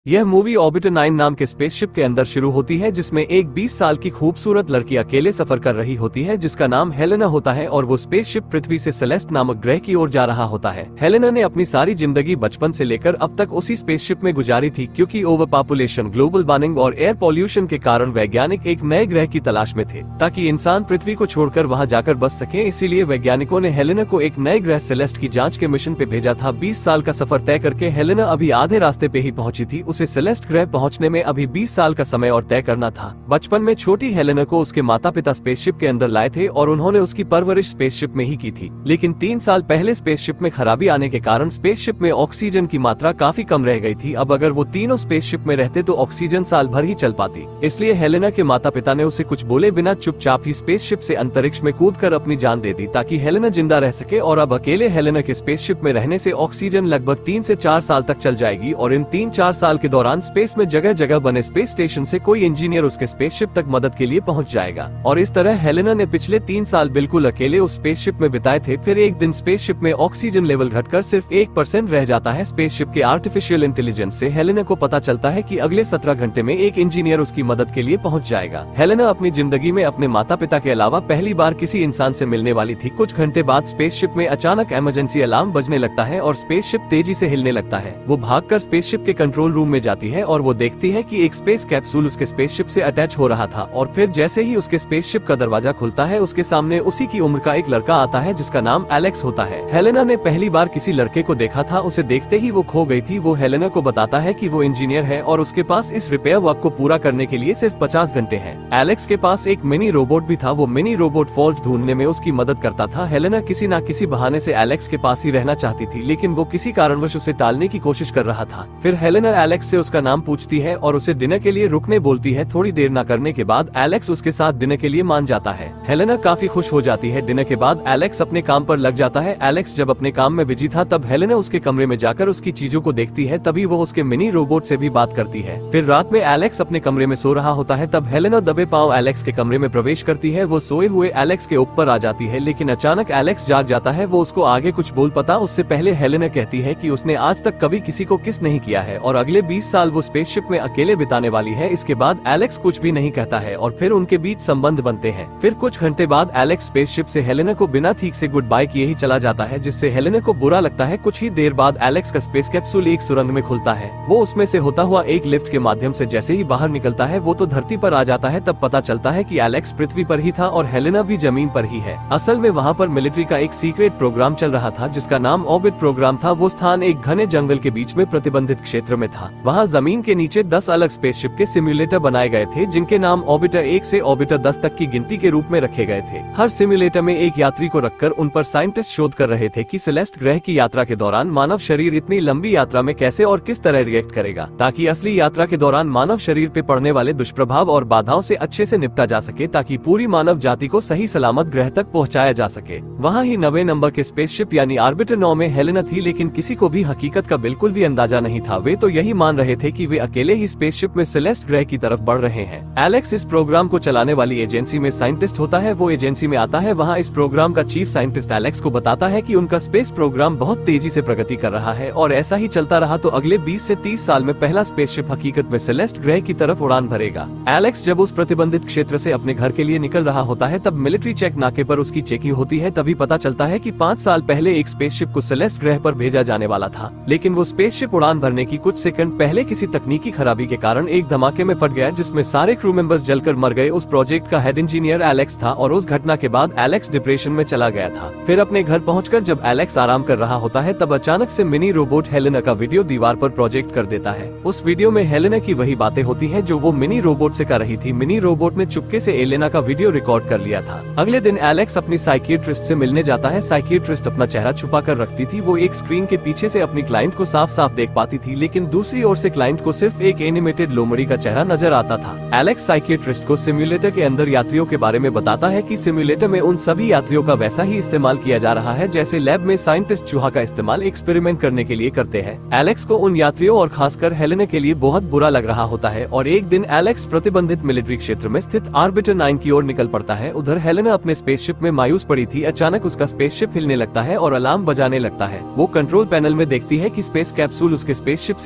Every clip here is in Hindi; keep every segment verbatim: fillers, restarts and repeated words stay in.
यह मूवी ऑर्बिटर नाइन नाम के स्पेसशिप के अंदर शुरू होती है, जिसमें एक बीस साल की खूबसूरत लड़की अकेले सफर कर रही होती है जिसका नाम हेलेना होता है और वो स्पेसशिप पृथ्वी से सेलेस्ट नामक ग्रह की ओर जा रहा होता है। हेलेना ने अपनी सारी जिंदगी बचपन से लेकर अब तक उसी स्पेसशिप में गुजारी थी, क्योंकि ओवर पॉपुलेशन, ग्लोबल वार्मिंग और एयर पॉल्यूशन के कारण वैज्ञानिक एक नए ग्रह की तलाश में थे ताकि इंसान पृथ्वी को छोड़कर वहाँ जाकर बस सके। इसीलिए वैज्ञानिकों ने हेलेना को एक नए ग्रह सेलेस्ट की जाँच के मिशन पे भेजा था। बीस साल का सफर तय करके हेलेना अभी आधे रास्ते पे ही पहुंची थी। उसे सेलेस्ट ग्रह पहुंचने में अभी बीस साल का समय और तय करना था। बचपन में छोटी हेलेना को उसके माता पिता स्पेसशिप के अंदर लाए थे और उन्होंने उसकी परवरिश स्पेसशिप में ही की थी। लेकिन तीन साल पहले स्पेसशिप में खराबी आने के कारण स्पेसशिप में ऑक्सीजन की मात्रा काफी कम रह गई थी। अब अगर वो तीनों स्पेसशिप में रहते तो ऑक्सीजन साल भर ही चल पाती। इसलिए हेलेना के माता पिता ने उसे कुछ बोले बिना चुपचाप ही स्पेसशिप से अंतरिक्ष में कूदकर अपनी जान दे दी ताकि हेलेना जिंदा रह सके। और अब अकेले हेलेना के स्पेसशिप में रहने से ऑक्सीजन लगभग तीन से चार साल तक चल जाएगी और इन तीन चार साल के दौरान स्पेस में जगह जगह बने स्पेस स्टेशन से कोई इंजीनियर उसके स्पेसशिप तक मदद के लिए पहुंच जाएगा। और इस तरह हेलेना ने पिछले तीन साल बिल्कुल अकेले उस स्पेसशिप में बिताए थे। फिर एक दिन स्पेसशिप में ऑक्सीजन लेवल घटकर सिर्फ एक परसेंट रह जाता है। स्पेसशिप के आर्टिफिशियल इंटेलिजेंस से हेलेना को पता चलता है कि अगले सत्रह घंटे में एक इंजीनियर उसकी मदद के लिए पहुंच जाएगा। हेलेना अपनी जिंदगी में अपने माता पिता के अलावा पहली बार किसी इंसान से मिलने वाली थी। कुछ घंटे बाद स्पेसशिप में अचानक इमरजेंसी अलार्म बजने लगता है और स्पेसशिप तेजी से हिलने लगता है। वो भागकर स्पेसशिप के कंट्रोल रूम में जाती है और वो देखती है कि एक स्पेस कैप्सूल उसके स्पेसशिप से अटैच हो रहा था। और फिर जैसे ही उसके स्पेसशिप का दरवाजा खुलता है, उसके सामने उसी की उम्र का एक लड़का आता है जिसका नाम एलेक्स होता है। हेलेना ने पहली बार किसी लड़के को देखा था। उसे देखते ही वो खो गई थी। वो हेलेना को बताता है कि वो इंजीनियर है और उसके पास इस रिपेयर वर्क को पूरा करने के लिए सिर्फ पचास घंटे हैं। एलेक्स के पास एक मिनी रोबोट भी था। वो मिनी रोबोट फॉल्ट ढूंढने में उसकी मदद करता था। हेलेना किसी न किसी बहाने से एलेक्स के पास ही रहना चाहती थी, लेकिन वो किसी कारणवश उसे टालने की कोशिश कर रहा था। फिर हेलेना एलेक्स से उसका नाम पूछती है और उसे डिनर के लिए रुकने बोलती है। थोड़ी देर न करने के बाद एलेक्स उसके साथ डिनर के लिए मान जाता है। हेलेना काफी खुश हो जाती है। डिनर के बाद एलेक्स अपने काम पर लग जाता है। एलेक्स जब अपने काम में बिजी था तब हेलेना उसके कमरे में जाकर उसकी चीजों को देखती है। तभी वो उसके मिनी रोबोट से भी बात करती है। फिर रात में एलेक्स अपने कमरे में सो रहा होता है तब हेलेना दबे पांव एलेक्स के कमरे में प्रवेश करती है। वो सोए हुए एलेक्स के ऊपर आ जाती है, लेकिन अचानक एलेक्स जाग जाता है। वो उसको आगे कुछ बोल पता उससे पहले हेलेना कहती है कि उसने आज तक कभी किसी को किस नहीं किया है और अगले बीस साल वो स्पेसशिप में अकेले बिताने वाली है। इसके बाद एलेक्स कुछ भी नहीं कहता है और फिर उनके बीच संबंध बनते हैं। फिर कुछ घंटे बाद एलेक्स स्पेसशिप से हेलेना को बिना ठीक से गुड बाय किए ही चला जाता है, जिससे हेलेना को बुरा लगता है। कुछ ही देर बाद एलेक्स का स्पेस कैप्सूल एक सुरंग में खुलता है। वो उसमें से होता हुआ एक लिफ्ट के माध्यम से जैसे ही बाहर निकलता है वो तो धरती पर आ जाता है। तब पता चलता है कि एलेक्स पृथ्वी पर ही था और हेलेना भी जमीन पर ही है। असल में वहाँ पर मिलिट्री का एक सीक्रेट प्रोग्राम चल रहा था जिसका नाम ऑर्बिट प्रोग्राम था। वो स्थान एक घने जंगल के बीच में प्रतिबंधित क्षेत्र में था। वहाँ जमीन के नीचे दस अलग स्पेसशिप के सिम्युलेटर बनाए गए थे जिनके नाम ऑर्बिटर एक से ऑर्बिटर दस तक की गिनती के रूप में रखे गए थे। हर सिम्युलेटर में एक यात्री को रखकर उन पर साइंटिस्ट शोध कर रहे थे कि सेलेस्ट ग्रह की यात्रा के दौरान मानव शरीर इतनी लंबी यात्रा में कैसे और किस तरह रिएक्ट करेगा, ताकि असली यात्रा के दौरान मानव शरीर पे पड़ने वाले दुष्प्रभाव और बाधाओं से अच्छे से निपटा जा सके, ताकि पूरी मानव जाति को सही सलामत ग्रह तक पहुँचाया जा सके। वहाँ ही नवे नंबर के स्पेसशिप यानी आर्बिटर नौ में हेलेना थी, लेकिन किसी को भी हकीकत का बिल्कुल भी अंदाजा नहीं था। वे तो यही मान रहे थे कि वे अकेले ही स्पेसशिप में सेलेस्ट ग्रह की तरफ बढ़ रहे हैं। एलेक्स इस प्रोग्राम को चलाने वाली एजेंसी में साइंटिस्ट होता है। वो एजेंसी में आता है। वहाँ इस प्रोग्राम का चीफ साइंटिस्ट एलेक्स को बताता है कि उनका स्पेस प्रोग्राम बहुत तेजी से प्रगति कर रहा है और ऐसा ही चलता रहा तो अगले बीस से तीस साल में पहला स्पेसशिप हकीकत में सेलेस्ट ग्रह की तरफ उड़ान भरेगा। एलेक्स जब उस प्रतिबंधित क्षेत्र से अपने घर के लिए निकल रहा होता है तब मिलिट्री चेक नाके पर उसकी चेकिंग होती है। तभी पता चलता है कि पाँच साल पहले एक स्पेसशिप को सेलेस्ट ग्रह पर भेजा जाने वाला था, लेकिन वो स्पेसशिप उड़ान भरने की कुछ सेकंड पहले किसी तकनीकी खराबी के कारण एक धमाके में फट गया जिसमें सारे क्रू मेंबर्स जलकर मर गए। उस प्रोजेक्ट का हेड इंजीनियर एलेक्स था और उस घटना के बाद एलेक्स डिप्रेशन में चला गया था। फिर अपने घर पहुंचकर जब एलेक्स आराम कर रहा होता है तब अचानक से मिनी रोबोट हेलेना का वीडियो दीवार पर प्रोजेक्ट कर देता है। उस वीडियो में हेलेना की वही बातें होती हैं जो वो मिनी रोबोट से कर रही थी। मिनी रोबोट ने चुपके से एलेना का वीडियो रिकॉर्ड कर लिया था। अगले दिन एलेक्स अपनी साइकियाट्रिस्ट से मिलने जाता है। साइकियाट्रिस्ट अपना चेहरा छुपा कर रखती थी। वो एक स्क्रीन के पीछे से अपनी क्लाइंट को साफ साफ देख पाती थी, लेकिन दूसरी ओर से क्लाइंट को सिर्फ एक एनिमेटेड लोमड़ी का चेहरा नजर आता था। एलेक्स साइकियाट्रिस्ट को सिम्युलेटर के अंदर यात्रियों के बारे में बताता है कि सिम्युलेटर में उन सभी यात्रियों का वैसा ही इस्तेमाल किया जा रहा है जैसे लैब में साइंटिस्ट चूहा का इस्तेमाल एक्सपेरिमेंट करने के लिए करते हैं। एलेक्स को उन यात्रियों और खासकर हेलेना के लिए बहुत बुरा लग रहा होता है और एक दिन एलेक्स प्रतिबंधित मिलिट्री क्षेत्र में स्थित आर्बिटर नाइन की ओर निकल पड़ता है। उधर हेलेना अपने स्पेसशिप में मायूस पड़ी थी। अचानक उसका स्पेसशिप हिलने लगता है और अलार्म बजाने लगता है। वो कंट्रोल पैनल में देखती है कि स्पेस कैप्सूल उसके स्पेसशिप से अटैच हो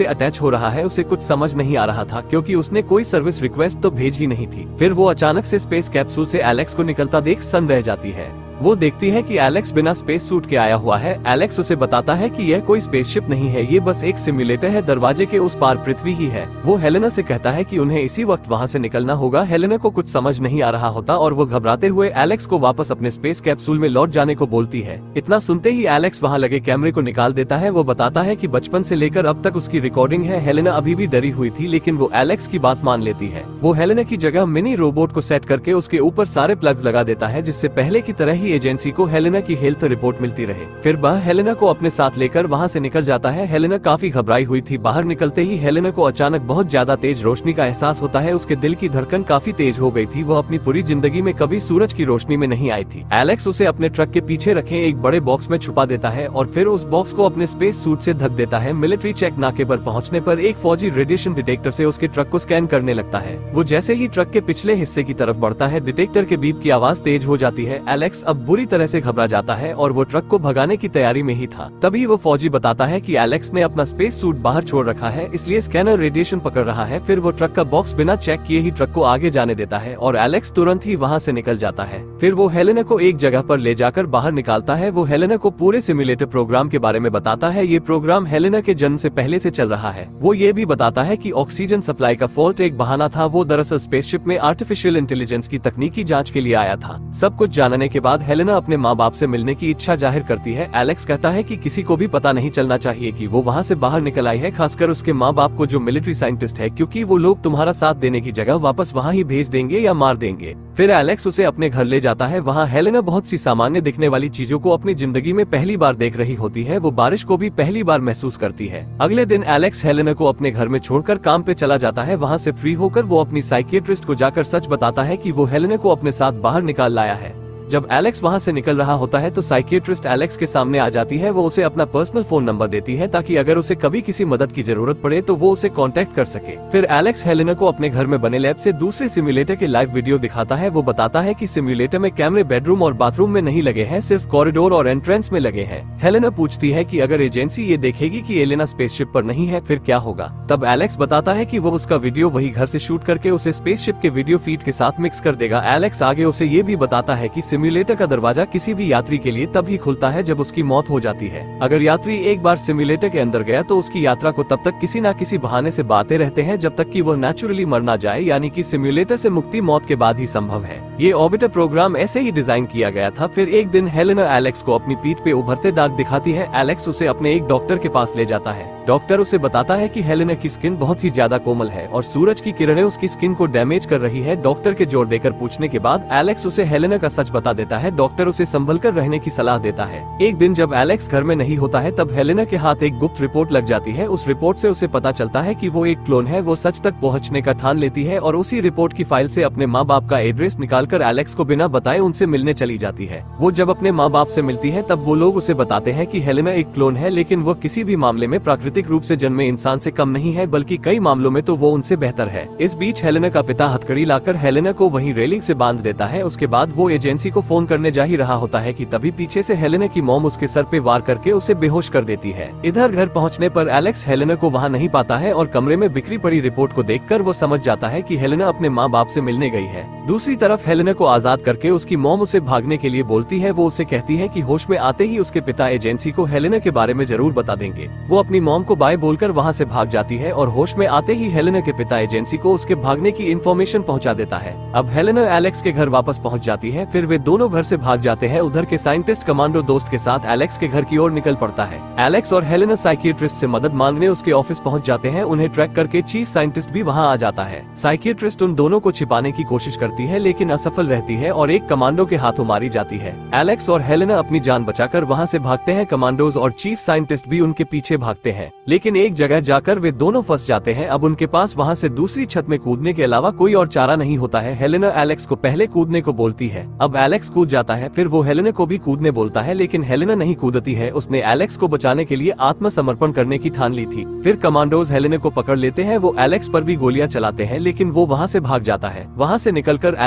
हो रहा है उसे कुछ समझ नहीं आ रहा था, क्योंकि उसने कोई सर्विस रिक्वेस्ट तो भेज ही नहीं थी। फिर वो अचानक से स्पेस कैप्सूल से एलेक्स को निकलता देख सन्न रह जाती है। वो देखती है कि एलेक्स बिना स्पेस सूट के आया हुआ है। एलेक्स उसे बताता है कि यह कोई स्पेसशिप नहीं है, ये बस एक सिम्युलेटर है, दरवाजे के उस पार पृथ्वी ही है। वो हेलेना से कहता है कि उन्हें इसी वक्त वहाँ से निकलना होगा। हेलेना को कुछ समझ नहीं आ रहा होता और वो घबराते हुए एलेक्स को वापस अपने स्पेस कैप्सूल में लौट जाने को बोलती है। इतना सुनते ही एलेक्स वहाँ लगे कैमरे को निकाल देता है। वो बताता है कि बचपन से लेकर अब तक उसकी रिकॉर्डिंग है। हेलेना अभी भी डरी हुई थी, लेकिन वो एलेक्स की बात मान लेती है। वो हेलेना की जगह मिनी रोबोट को सेट करके उसके ऊपर सारे प्लग्स लगा देता है, जिससे पहले की तरह ही एजेंसी को हेलेना की हेल्थ रिपोर्ट मिलती रहे। फिर वह हेलेना को अपने साथ लेकर वहां से निकल जाता है। हेलेना काफी घबराई हुई थी। बाहर निकलते ही हेलेना को अचानक बहुत ज्यादा तेज रोशनी का एहसास होता है। उसके दिल की धड़कन काफी तेज हो गई थी। वह अपनी पूरी जिंदगी में कभी सूरज की रोशनी में नहीं आई थी। एलेक्स उसे अपने ट्रक के पीछे रखे एक बड़े बॉक्स में छुपा देता है और फिर उस बॉक्स को अपने स्पेस सूट से ढक देता है। मिलिट्री चेक नाके पर पहुंचने पर एक फौजी रेडिएशन डिटेक्टर से उसके ट्रक को स्कैन करने लगता है। वो जैसे ही ट्रक के पिछले हिस्से की तरफ बढ़ता है, डिटेक्टर के बीप की आवाज तेज हो जाती है। एलेक्स अब बुरी तरह से घबरा जाता है और वो ट्रक को भगाने की तैयारी में ही था। तभी वो फौजी बताता है कि एलेक्स ने अपना स्पेस सूट बाहर छोड़ रखा है, इसलिए स्कैनर रेडिएशन पकड़ रहा है। फिर वो ट्रक का बॉक्स बिना चेक किए ही ट्रक को आगे जाने देता है और एलेक्स तुरंत ही वहाँ से निकल जाता है। फिर वो हेलेना को एक जगह पर ले जाकर बाहर निकालता है। वो हेलेना को पूरे सिम्युलेटर प्रोग्राम के बारे में बताता है। ये प्रोग्राम हेलेना के जन्म से पहले से चल रहा है। वो ये भी बताता है कि ऑक्सीजन सप्लाई का फॉल्ट एक बहाना था। वो दरअसल स्पेसशिप में आर्टिफिशियल इंटेलिजेंस की तकनीकी जाँच के लिए आया था। सब कुछ जानने के बाद हेलेना अपने माँ बाप से मिलने की इच्छा जाहिर करती है। एलेक्स कहता है कि किसी को भी पता नहीं चलना चाहिए कि वो वहाँ से बाहर निकल आई है, खासकर उसके माँ बाप को जो मिलिट्री साइंटिस्ट है, क्योंकि वो लोग तुम्हारा साथ देने की जगह वापस वहाँ ही भेज देंगे या मार देंगे। फिर एलेक्स उसे अपने घर ले जाता है। वहाँ हेलेना बहुत सी सामान्य दिखने वाली चीजों को अपनी जिंदगी में पहली बार देख रही होती है। वो बारिश को भी पहली बार महसूस करती है। अगले दिन एलेक्स हेलेना को अपने घर में छोड़कर काम पे चला जाता है। वहाँ से फ्री होकर वो अपनी साइकियाट्रिस्ट को जाकर सच बताता है कि वो हेलेना को अपने साथ बाहर निकाल लाया है। जब एलेक्स वहां से निकल रहा होता है तो साइकियाट्रिस्ट एलेक्स के सामने आ जाती है। वो उसे अपना पर्सनल फोन नंबर देती है ताकि अगर उसे कभी किसी मदद की जरूरत पड़े तो वो उसे कांटेक्ट कर सके। फिर एलेक्स हेलेना को अपने घर में बने लैब से दूसरे सिम्युलेटर के लाइव वीडियो दिखाता है। वो बताता है कि सिम्युलेटर में कैमरे बेडरूम और बाथरूम में नहीं लगे हैं, सिर्फ कॉरिडोर और एंट्रेंस में लगे हैं। हेलेना पूछती है कि अगर एजेंसी ये देखेगी कि एलेना स्पेसशिप पर नहीं है फिर क्या होगा। तब एलेक्स बताता है कि वो उसका वीडियो वही घर से शूट करके उसे स्पेसशिप के वीडियो फीड के साथ मिक्स कर देगा। एलेक्स आगे उसे ये भी बताता है कि सिम्युलेटर का दरवाजा किसी भी यात्री के लिए तब ही खुलता है जब उसकी मौत हो जाती है। अगर यात्री एक बार सिम्युलेटर के अंदर गया तो उसकी यात्रा को तब तक किसी न किसी बहाने से बांधते रहते हैं जब तक कि वो नेचुरली मर ना जाए, यानी कि सिम्युलेटर से मुक्ति मौत के बाद ही संभव है। ये ऑर्बिटर प्रोग्राम ऐसे ही डिजाइन किया गया था। फिर एक दिन हेलेना एलेक्स को अपनी पीठ पे उभरते दाग दिखाती है। एलेक्स उसे अपने एक डॉक्टर के पास ले जाता है। डॉक्टर उसे बताता है कि हेलेना की स्किन बहुत ही ज्यादा कोमल है और सूरज की किरणें उसकी स्किन को डैमेज कर रही है। डॉक्टर के जोर देकर पूछने के बाद एलेक्स उसे हेलेना का सच बता देता है। डॉक्टर उसे संभल कर रहने की सलाह देता है। एक दिन जब एलेक्स घर में नहीं होता है तब हेलेना के हाथ एक गुप्त रिपोर्ट लग जाती है। उस रिपोर्ट से उसे पता चलता है कि वो एक क्लोन है। वो सच तक पहुंचने का ठान लेती है और उसी रिपोर्ट की फाइल से अपने माँ बाप का एड्रेस निकालकर एलेक्स को बिना बताए उनसे मिलने चली जाती है। वो जब अपने माँ बाप से मिलती है तब वो लोग उसे बताते हैं कि हेलेना एक क्लोन है, लेकिन वो किसी भी मामले में प्राकृतिक रूप से जन्मे इंसान से कम नहीं है, बल्कि कई मामलों में तो वो उनसे बेहतर है। इस बीच हेलेना का पिता हथकड़ी लाकर हेलेना को वहीं रेलिंग से बांध देता है। उसके बाद वो एजेंसी को फोन करने जा ही रहा होता है कि तभी पीछे से हेलेना की मॉम उसके सर पे वार करके उसे बेहोश कर देती है। इधर घर पहुंचने पर एलेक्स हेलेना को वहां नहीं पाता है और कमरे में बिखरी पड़ी रिपोर्ट को देखकर वो समझ जाता है कि हेलेना अपने माँ बाप से मिलने गई है। दूसरी तरफ हेलेना को आजाद करके उसकी मॉम उसे भागने के लिए बोलती है। वो उसे कहती है कि होश में आते ही उसके पिता एजेंसी को हेलेना के बारे में जरूर बता देंगे। वो अपनी मॉम को बाय बोलकर वहाँ से भाग जाती है और होश में आते ही हेलेना के पिता एजेंसी को उसके भागने की इन्फॉर्मेशन पहुँचा देता है। अब हेलेना एलेक्स के घर वापस पहुँच जाती है। फिर वे दोनों घर से भाग जाते हैं। उधर के साइंटिस्ट कमांडो दोस्त के साथ एलेक्स के घर की ओर निकल पड़ता है। एलेक्स और हेलेना साइकियाट्रिस्ट से मदद मांगने उसके ऑफिस पहुंच जाते हैं। उन्हें ट्रैक करके चीफ साइंटिस्ट भी वहां आ जाता है। साइकियाट्रिस्ट उन दोनों को छिपाने की कोशिश करती है लेकिन असफल रहती है और एक कमांडो के हाथों मारी जाती है। एलेक्स और हेलेना अपनी जान बचाकर वहां से भागते हैं। कमांडोज और चीफ साइंटिस्ट भी उनके पीछे भागते हैं, लेकिन एक जगह जाकर वे दोनों फंस जाते हैं। अब उनके पास वहां से दूसरी छत में कूदने के अलावा कोई और चारा नहीं होता है। हेलेना एलेक्स को पहले कूदने को बोलती है। अब एलेक्स कूद जाता है। फिर वो हेलेना को भी कूदने बोलता है, लेकिन हेलेना नहीं कूदती है। उसने एलेक्स को बचाने के लिए आत्मसमर्पण करने की ठान ली थी। फिर कमांडोज हेलेना को पकड़ लेते हैं। वो एलेक्स पर भी गोलियां चलाते हैं, लेकिन वो वहां से भाग जाता है। वहां से निकलकर एलेक्स अपने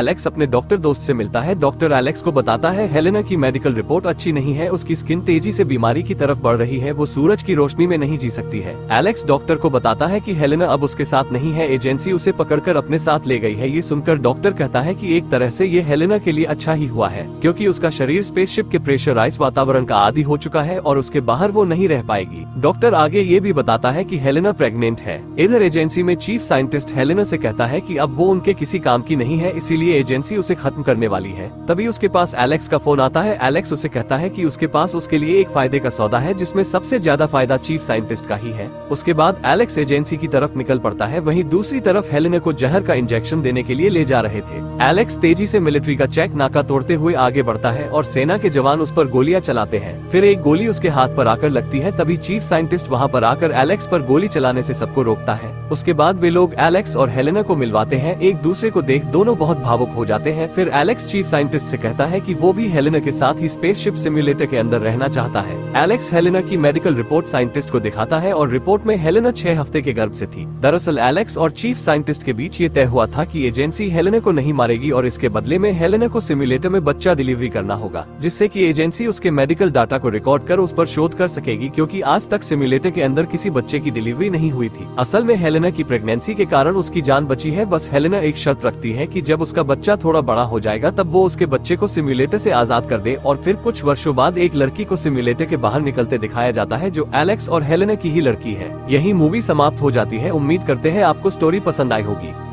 अपने डॉक्टर दोस्त से मिलता है। डॉक्टर एलेक्स को बताता है हेलेना की मेडिकल रिपोर्ट अच्छी नहीं है, उसकी स्किन तेजी से बीमारी की तरफ बढ़ रही है, वो सूरज की रोशनी में नहीं जी सकती है। एलेक्स डॉक्टर को बताता है कि हेलेना अब उसके साथ नहीं है, एजेंसी उसे पकड़कर अपने साथ ले गई है। ये सुनकर डॉक्टर कहता है कि एक तरह से ये हेलेना के लिए अच्छा ही हुआ है, क्योंकि उसका शरीर स्पेसशिप के प्रेशराइज वातावरण का आदी हो चुका है और उसके बाहर वो नहीं रह पाएगी। डॉक्टर आगे ये भी बताता है कि हेलेना प्रेग्नेंट है। इधर एजेंसी में चीफ साइंटिस्ट हेलेना से कहता है कि अब वो उनके किसी काम की नहीं है, इसीलिए एजेंसी उसे खत्म करने वाली है। तभी उसके पास एलेक्स का फोन आता है। एलेक्स उसे कहता है कि उसके पास उसके लिए एक फायदे का सौदा है, जिसमें सबसे ज्यादा फायदा चीफ साइंटिस्ट का ही है। उसके बाद एलेक्स एजेंसी की तरफ निकल पड़ता है। वहीं दूसरी तरफ हेलेना को जहर का इंजेक्शन देने के लिए ले जा रहे थे। एलेक्स तेजी से मिलिट्री का चेक नाका तोड़ते हुए आगे बढ़ता है और सेना के जवान उस पर गोलियां चलाते हैं। फिर एक गोली उसके हाथ पर आकर लगती है। तभी चीफ साइंटिस्ट वहां पर आकर एलेक्स पर गोली चलाने से सबको रोकता है। उसके बाद वे लोग एलेक्स और हेलेना को मिलवाते हैं। एक दूसरे को देख दोनों बहुत भावुक हो जाते हैं। फिर एलेक्स चीफ साइंटिस्ट से कहता है कि वो भी हेलेना के साथ ही स्पेसशिप सिम्युलेटर के अंदर रहना चाहता है। एलेक्स हेलेना की मेडिकल रिपोर्ट साइंटिस्ट को दिखाता है और रिपोर्ट में हेलेना छह हफ्ते के गर्भ से थी। दरअसल एलेक्स और चीफ साइंटिस्ट के बीच ये तय हुआ था कि एजेंसी हेलेना को नहीं मारेगी और इसके बदले में हेलेना को सिम्युलेटर में बच्चा डिलीवरी करना होगा, जिससे कि एजेंसी उसके मेडिकल डाटा को रिकॉर्ड कर उस पर शोध कर सकेगी, क्योंकि आज तक सिम्युलेटर के अंदर किसी बच्चे की डिलीवरी नहीं हुई थी। असल में हेलेना की प्रेगनेंसी के कारण उसकी जान बची है। बस हेलेना एक शर्त रखती है कि जब उसका बच्चा थोड़ा बड़ा हो जाएगा तब वो उसके बच्चे को सिम्युलेटर से आजाद कर दे। और फिर कुछ वर्षों बाद एक लड़की को सिम्युलेटर के बाहर निकलते दिखाया जाता है, जो एलेक्स और हेलेना की ही लड़की है। यही मूवी समाप्त हो जाती है। उम्मीद करते हैं आपको स्टोरी पसंद आई होगी।